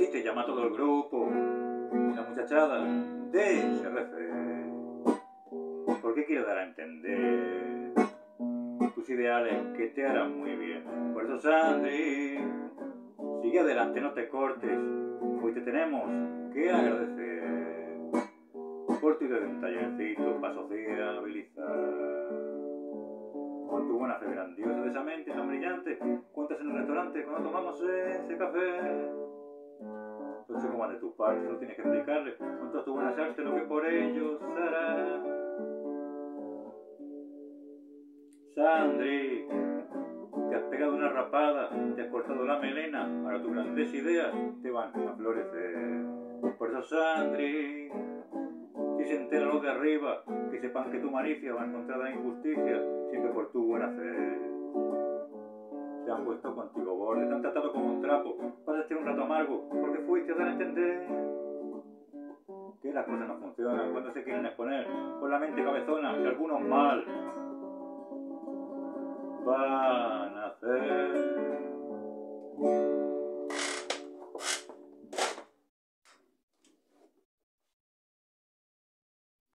si te llama todo el grupo y la muchachada de SRC, porque quiero dar a entender tus ideales que te harán muy bien. Por eso, Sandri, sigue adelante, no te cortes. Hoy te tenemos que agradecer por tu idea de un tallercito para sociabilizar. Con tu buena fe grandiosa de esa mente tan brillante, cuentas en el restaurante cuando tomamos ese café. Entonces, como de tu parte, no tienes que explicarle con todas tus buenas artes lo que por ellos hará. Sandri, te has pegado una rapada, te has cortado la melena, ahora tus grandes ideas te van a florecer. Por eso, Sandri, si se enteran los de arriba, que sepan que tu malicia va en contra de la injusticia, siempre por tu buena fe. Se han puesto contigo borde, te han tratado como un trapo, pasaste un rato amargo, porque fuiste a dar a entender que las cosas no funcionan cuando se quieren exponer con la mente cabezona, que algunos mal van